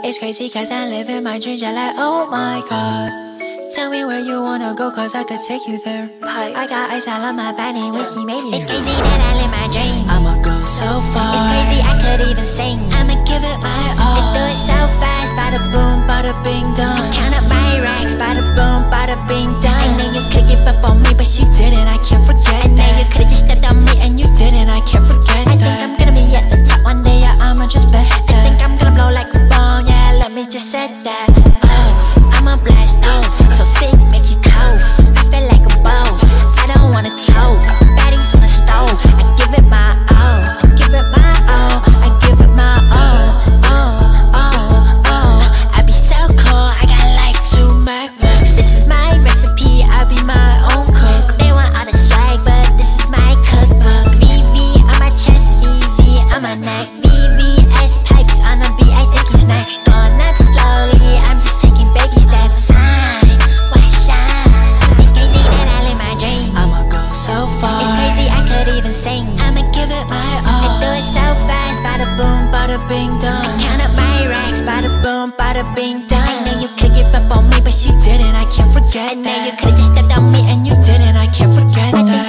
It's crazy cause I live in my dreams, you're like, oh my god. Tell me where you wanna go cause I could take you there. I got ice all on my body, whiskey maybe. It's crazy that I live my dream. I'ma go so far. It's crazy I could even sing. I'ma give it my all. I do it so fast, bada boom, Bada bing done. I count up my racks, bada boom, bada bing done. I know you could've give up on me, but you didn't, I can't forget I know that. you could've just stepped on me and you Didn't, I can't forget I that. think I'm gonna be at the top one day, Yeah, I'ma just bet I that. think I'm gonna blow like a bomb, yeah, let me just set that. Oh, I'm a blast off, so sick, make you cough. I feel like a boss, I don't wanna choke. Baddies wanna stove, I give it my all. I give it my all, I give it my all. I be so cool, I got like 2 MacBooks. This is my recipe, I be my own cook. They want all the swag, but this is my cookbook. VV on my chest, VV on my neck. VVS pipes on a beat, I think he's next. Going up slowly, I'm just taking baby steps. It's crazy that I live my dream. I'ma go so far. It's crazy I could even sing. I'ma give it my I all. do it so fast, bada boom, Bada bing done. I count up my racks, bada boom, bada bing done. I know you could've give up on me, but you didn't, I can't forget I know that. you could've just stepped on me and you Didn't, I can't forget I that. think